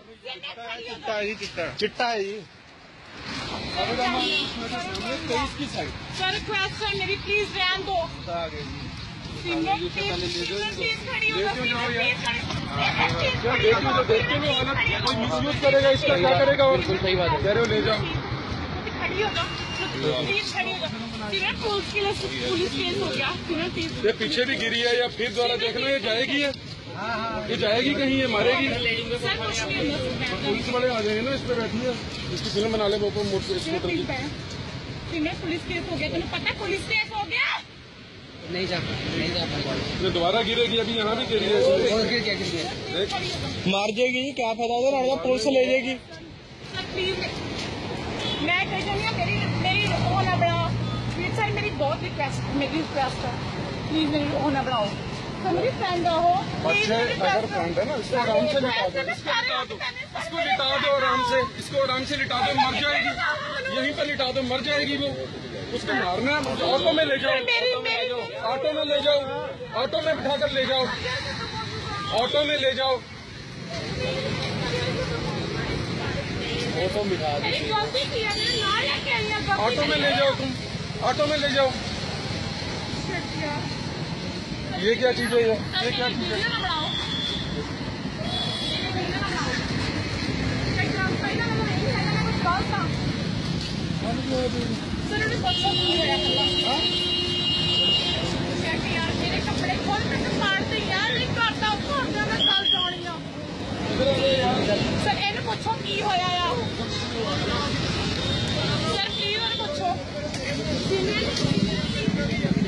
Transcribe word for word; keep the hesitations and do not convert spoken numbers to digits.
चिट्टा है जी, चिट्टा चिट्टा है जी। तेईस की साइड सर रिक्वेस्ट है मेरी, प्लीज रहने दो। आगे कोई मिसयूज करेगा इसका, क्या करेगा? और सही बात है, कह रहे हो ले जाओ, खड़ी हो जाओ, प्लीज खड़ी हो जाओ। पुलिस के लिए पुलिस केस हो गया। ये पीछे भी गिरी है या फिर द्वारा देखना, ये जाएगी है, ये जाएगी कहीं, ये मारेगी। पुलिस वाले आ जाएंगे ना, इस पे बैठी है, इसकी फिल्म बना ले वो स्कूटर की। पुलिस केस हो गया, तुम्हें पता है पुलिस केस हो गया? नहीं जा नहीं जा पाएगी, दोबारा गिरेगी, अभी यहाँ भी गिरी है, मार जाएगी। क्या फायदा होगा, पुलिस ले जाएगी। प्लीज मैं कह रही हूँ, मेरी मेरी होना बढ़ाओ प्लीज सर, मेरी बहुत रिक्वेस्ट मेरी रिक्वेस्ट है, प्लीज मेरी होना बढ़ाओ। तो मेरी फ्रेंड हो, अच्छे अगर फ्रेंड है ना, इसको आराम से लिटा दो, इसको लिटा दो, इसको लिटा दो आराम से, इसको आराम से लिटा दो, मर जाएगी, यहीं पर लिटा दो, मर जाएगी वो। उसको मारना है, ऑटो में ले जाओ, ऑटो में ले जाओ, ऑटो में बिठा कर ले जाओ, ऑटो में ले जाओ, ऑटो में बिठा दो, ऑटो में ले जाओ, तुम ऑटो में ले जाओ। ये क्या चीज है, ये क्या चीज है? यार मेरे कपड़े खोल, मैं मारते यार नहीं करता, मैं कल जानी सर, इन्हें पूछो की होया आ सर, प्लीज पूछो।